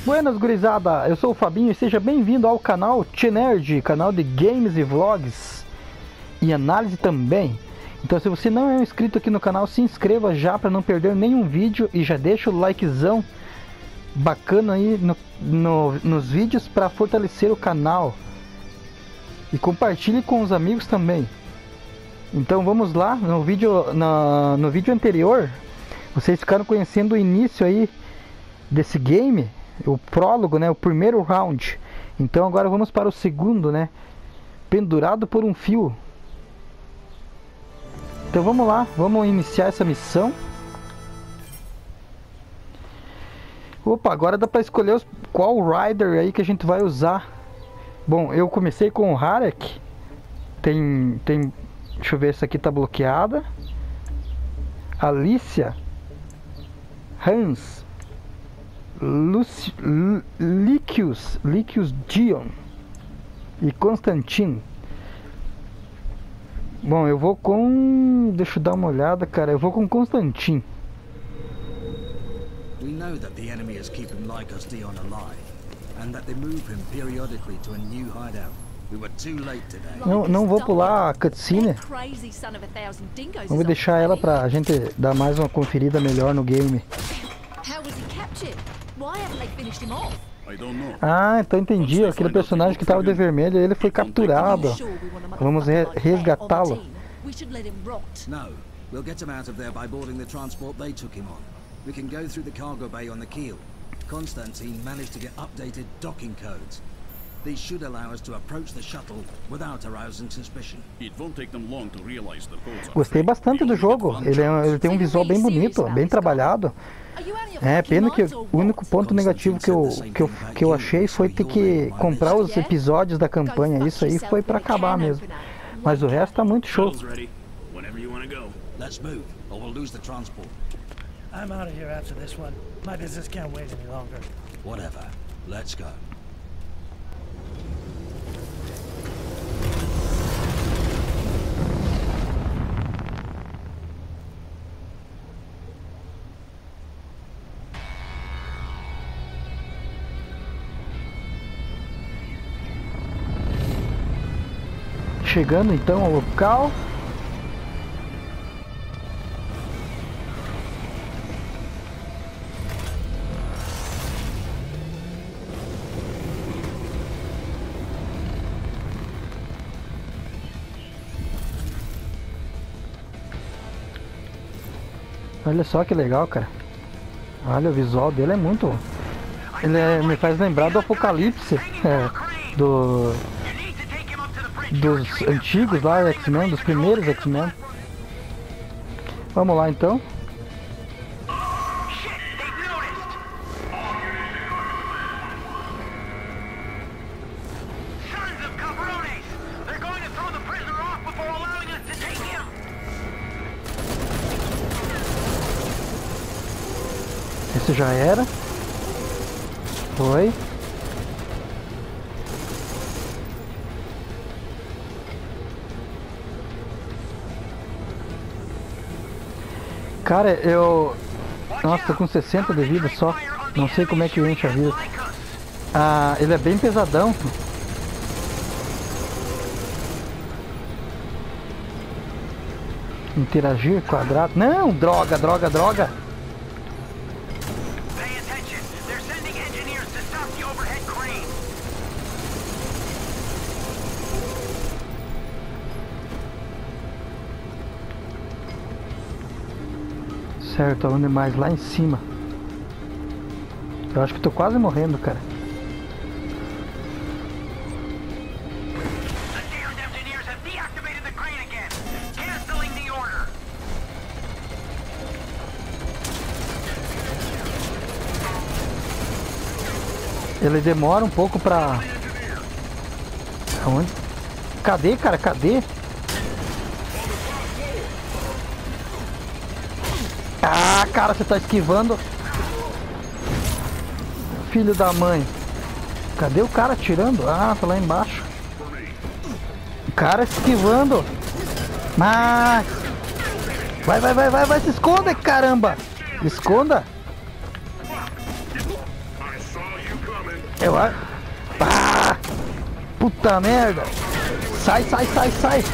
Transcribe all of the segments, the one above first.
Buenas, gurizada, eu sou o Fabinho e seja bem-vindo ao canal T-Nerd, canal de games e vlogs e análise também. Então, se você não é inscrito aqui no canal, se inscreva já para não perder nenhum vídeo e já deixa o likezão bacana aí nos vídeos para fortalecer o canal. E compartilhe com os amigos também. Então vamos lá, no vídeo anterior, vocês ficaram conhecendo o início aí desse game, o prólogo, né, o primeiro round. Então agora vamos para o segundo, né, pendurado por um fio. Então vamos lá, vamos iniciar essa missão. Opa, agora dá para escolher qual rider aí que a gente vai usar. Bom, eu comecei com o Harek. Deixa eu ver, essa aqui tá bloqueada. Alicia, Hans, Lycius Dion e Constantin. Bom, eu vou com... Deixa eu dar uma olhada, cara. Eu vou com Constantin. We know that the enemy is keeping Lycos Dion alive, and that they move him periodically to a new hideout. We were too late today. Não vou pular a cutscene. Vamos deixar ela pra gente dar mais uma conferida melhor no game. Ah, então entendi. Aquele personagem que tava de vermelho, ele foi capturado. Vamos resgatá-lo. No, we'll get him out of there by boarding the transport they took him on. We can go through the cargo bay on the keel. Constantine managed to get updated docking codes. These should allow us to approach the shuttle without arousing suspicion. It won't take them long to realize the codes are Gostei bastante do jogo. Ele tem um visual bem bonito, bem trabalhado. É pena que o único ponto negativo que eu achei foi ter que comprar os episódios da campanha. Isso aí foi pra acabar mesmo. Mas o resto tá muito show. Let's move, or we'll lose the transport. I'm out of here after this one. My business can't wait any longer. Whatever. Let's go. Chegando então ao local. Olha só que legal, cara. Olha, o visual dele é muito... me faz lembrar do Apocalipse, dos antigos lá, X-Men, dos primeiros X-Men. Vamos lá então. Esse já era. Foi. Cara, nossa, tô com 60 de vida só. Não sei como é que enche a vida. Ah, ele é bem pesadão. Interagir, quadrado. Não, droga. Certo, onde mais? Lá em cima. Eu acho que tô quase morrendo, cara. Ele demora um pouco pra... Aonde? Cadê, cara? Cadê? Ah, cara, você tá esquivando. Filho da mãe. Cadê o cara atirando? Ah, tá lá embaixo. O cara esquivando. Mas... Vai, se esconda, caramba. Esconda. Eu acho... Ah! Puta merda! Sai, sai, sai, sai!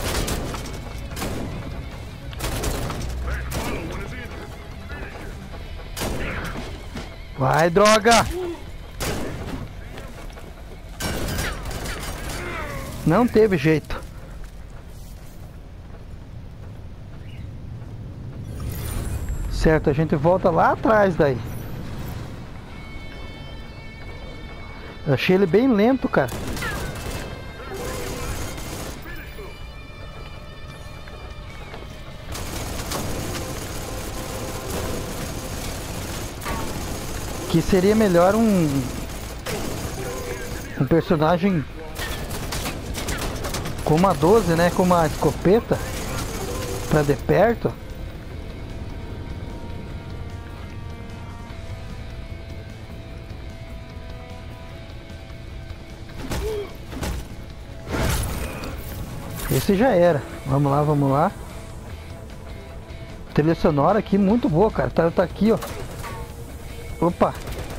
Vai, droga! Não teve jeito. Certo, a gente volta lá atrás daí. Eu achei ele bem lento, cara. Que seria melhor um personagem com uma 12, né? Com uma escopeta pra de perto. Esse já era. Vamos lá, vamos lá. Trilha sonora aqui muito boa, cara. Tá aqui, ó. Opa!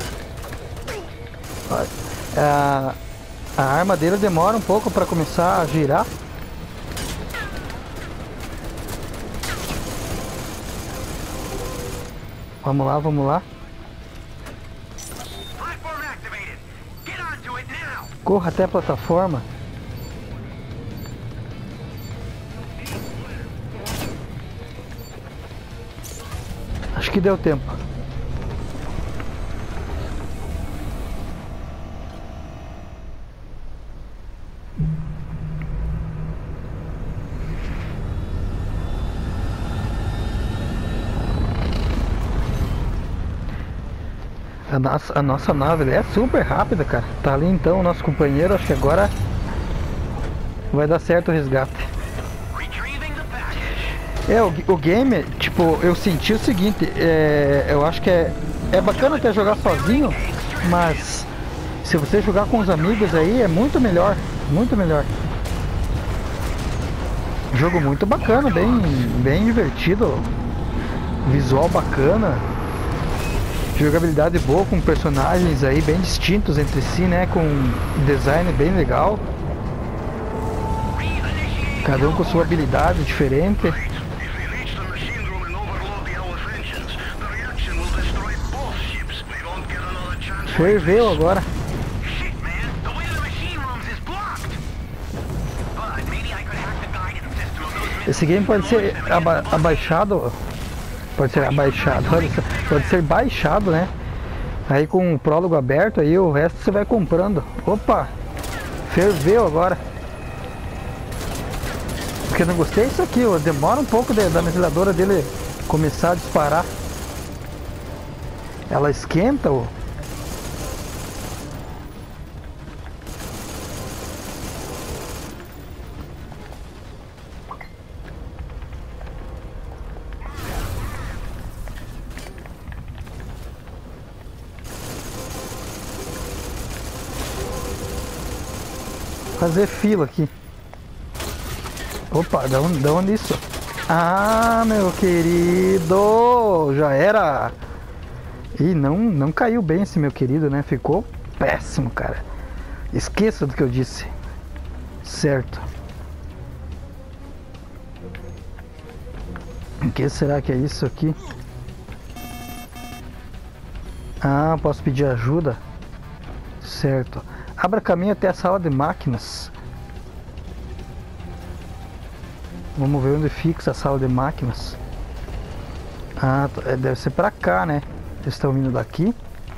A arma dele demora um pouco para começar a girar. Vamos lá, vamos lá. Corra até a plataforma. Acho que deu tempo. A nossa nave é super rápida, cara. Tá ali então o nosso companheiro. Acho que agora vai dar certo o resgate. O game, tipo, eu senti o seguinte. Eu acho que é bacana até jogar sozinho, mas se você jogar com os amigos aí é muito melhor. Muito melhor. Jogo muito bacana, bem divertido. Visual bacana. Jogabilidade boa, com personagens aí bem distintos entre si, né? Com design bem legal. Cada um com sua habilidade diferente. Ferveu agora. Esse game pode ser abaixado. Pode ser abaixado, pode ser baixado, né? Aí com o prólogo aberto, aí o resto você vai comprando. Opa! Ferveu agora. O que eu não gostei é isso aqui, ó. Demora um pouco da metralhadora dele começar a disparar. Ela esquenta, ó. Fazer fila aqui. Opa, dá onde isso? Ah, meu querido, já era. Ih, não caiu bem esse meu querido, né? Ficou péssimo, cara. Esqueça do que eu disse. Certo. O que será que é isso aqui? Ah, posso pedir ajuda? Certo. Abra caminho até a sala de máquinas. Vamos ver onde fica a sala de máquinas. Ah, deve ser pra cá, né? Eles estão vindo daqui.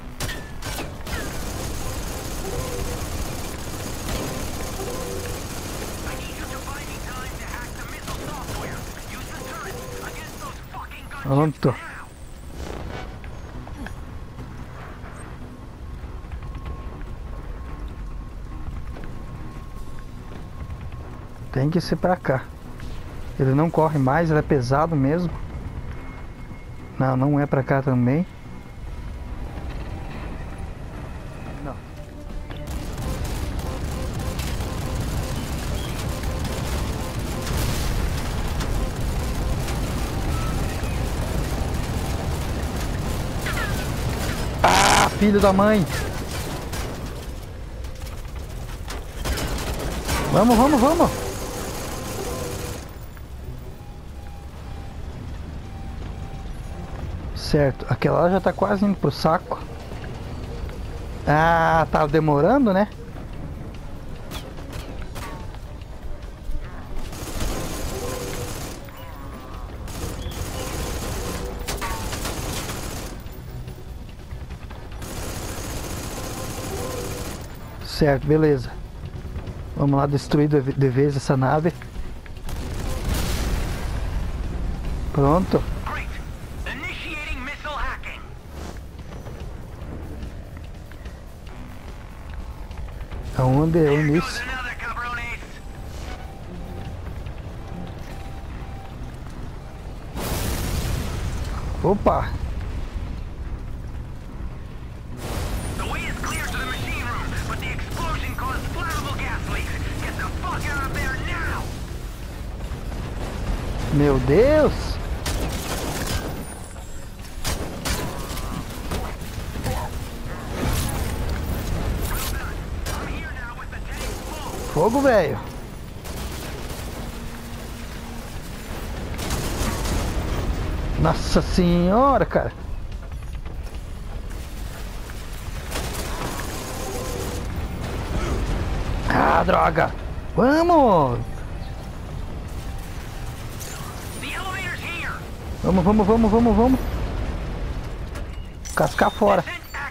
Pronto. Tem que ser pra cá. Ele não corre mais, ele é pesado mesmo. Não é pra cá também. Não. Ah, filho da mãe! Vamos, vamos, vamos. Certo, aquela lá já tá quase indo pro saco. Ah, tá demorando, né? Certo, beleza. Vamos lá destruir de vez essa nave. Pronto. Aonde é isso? Opa! Meu Deus! Fogo, velho! Nossa senhora, cara! Ah, droga! Vamos! Vamos, vamos, vamos, vamos, vamos! Cascar fora!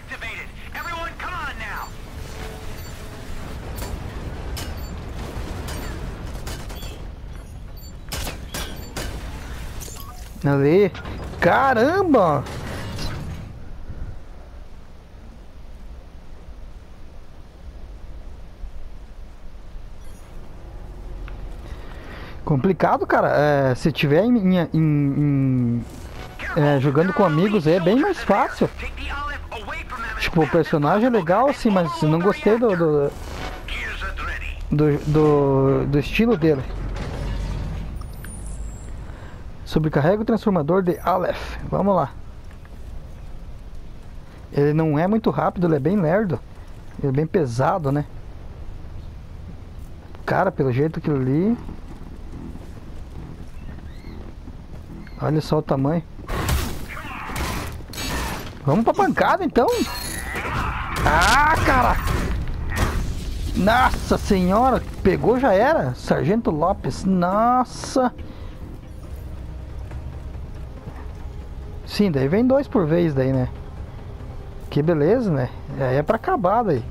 Ali! Caramba! Complicado, cara. Se tiver jogando com amigos é bem mais fácil. Tipo, o personagem é legal assim, mas não gostei do estilo dele. Sobrecarrega o transformador de Aleph. Vamos lá. Ele não é muito rápido, ele é bem lerdo. Ele é bem pesado, né? Cara, pelo jeito que ali... Olha só o tamanho. Vamos pra pancada então. Ah, cara. Nossa senhora. Pegou, já era. Sargento Lopes. Nossa. Sim, daí vem 2 por vez daí, né? Que beleza, né? Aí é pra acabar daí.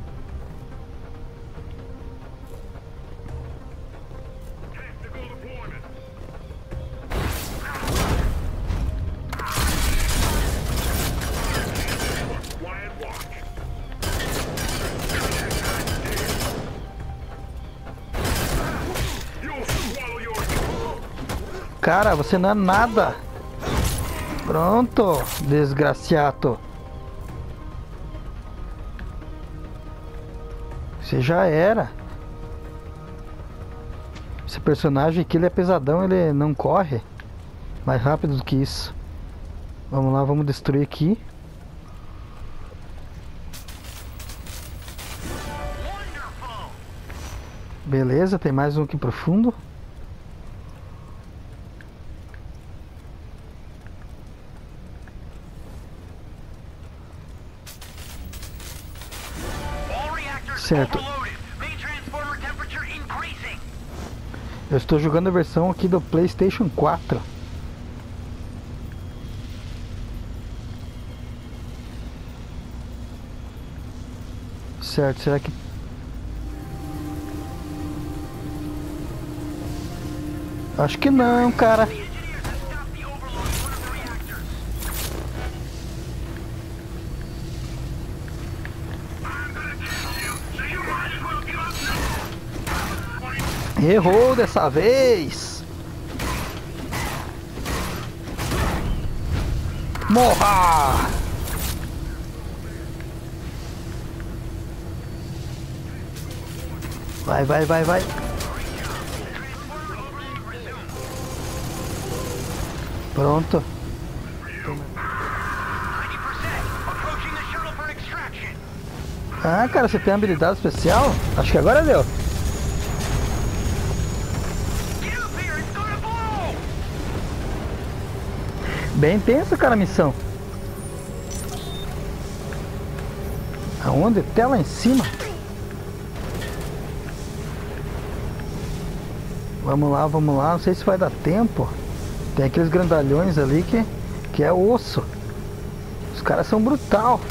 Cara, você não é nada. Pronto, desgraciado. Você já era. Esse personagem aqui, ele é pesadão, ele não corre mais rápido do que isso. Vamos lá, vamos destruir aqui. Beleza, tem mais um aqui pro fundo. Certo. Eu estou jogando a versão aqui do PlayStation 4. Certo, será que... Acho que não, cara. Errou dessa vez. Morra! Vai, vai, vai, vai. Pronto. Ah, cara, você tem habilidade especial? Acho que agora deu. Bem intenso, cara, a missão. Aonde? Até lá em cima. Vamos lá, vamos lá. Não sei se vai dar tempo. Tem aqueles grandalhões ali que é osso. Os caras são brutal.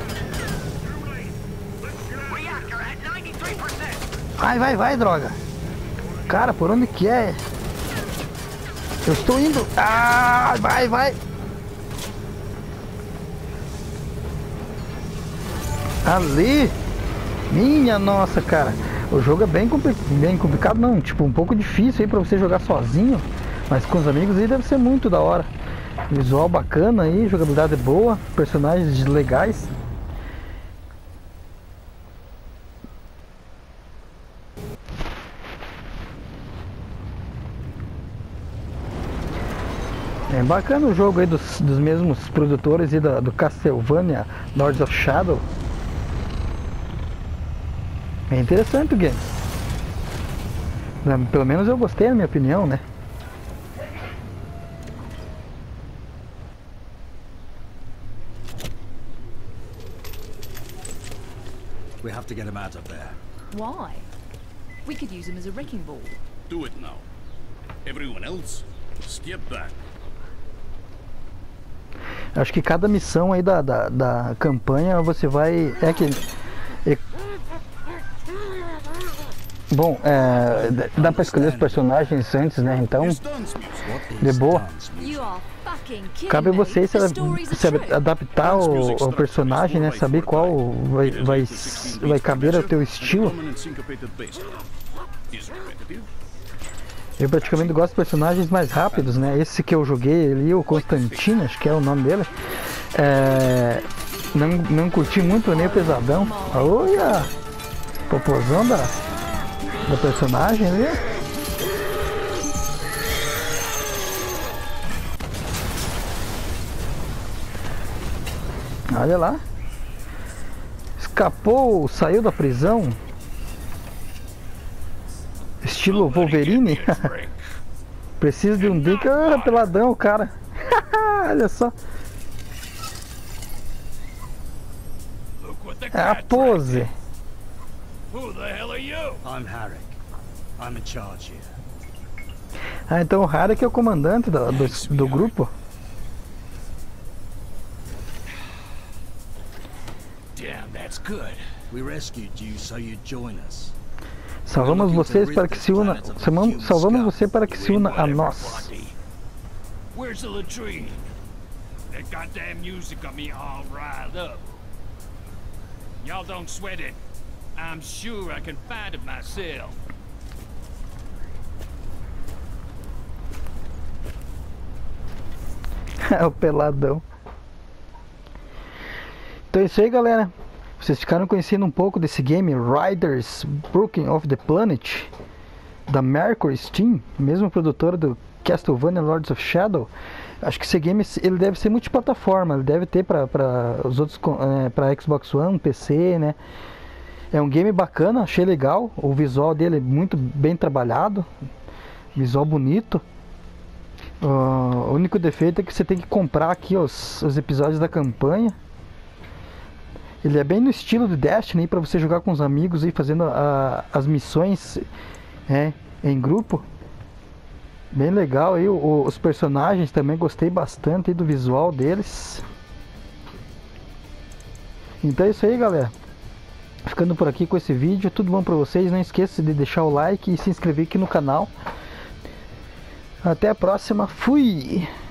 Vai, droga. Cara, por onde que é? Eu estou indo. Ah, vai. Ali. Minha nossa, cara. O jogo é bem complicado, não. Tipo, um pouco difícil aí pra você jogar sozinho. Mas com os amigos aí deve ser muito da hora. Visual bacana aí, jogabilidade boa, personagens legais. É bacana o jogo aí dos mesmos produtores aí do Castlevania Lords of Shadow. É interessante o game. Pelo menos eu gostei, na minha opinião, né? We have to get him out of there. Why? We could use him as a wrecking ball. Do it now. Everyone else, skip back. Acho que cada missão aí da campanha você vai... Bom, dá pra escolher os personagens antes, né? Então, de boa. Cabe a vocês se adaptar ao personagem, né? Saber qual vai caber ao teu estilo. Eu praticamente gosto de personagens mais rápidos, né? Esse que eu joguei ali, o Constantino, acho que é o nome dele. Não curti muito, nem o pesadão. Olha! Popozão da personagem ali. Olha lá. Escapou, saiu da prisão. Estilo Wolverine. Precisa de um dick. Ah, peladão, cara. Olha só. É a pose. Who the hell are you? I'm Harrick. I'm in charge here. Ah, então o Harrick é o comandante do grupo. Damn, that's good. We rescued you so you'd join us. Salvamos vocês para que se una. Salvamos você para que se una a nós. Where's the latrine? That goddamn music got me all riled up. Y'all don't sweat it. I'm sure I can find it myself. É o peladão. Então é isso aí, galera. Vocês ficaram conhecendo um pouco desse game Riders Broken of the Planet da Mercury Steam, mesmo produtora do Castlevania Lords of Shadow. Acho que esse game ele deve ser multiplataforma, ele deve ter para os outros, para Xbox One, PC, né? É um game bacana, achei legal. O visual dele é muito bem trabalhado, visual bonito. O único defeito é que você tem que comprar aqui os episódios da campanha. Ele é bem no estilo de Destiny, para você jogar com os amigos e fazendo as missões em grupo. Bem legal aí, os personagens também gostei bastante aí do visual deles. Então é isso aí, galera. Ficando por aqui com esse vídeo, tudo bom pra vocês? Não esqueça de deixar o like e se inscrever aqui no canal. Até a próxima, fui!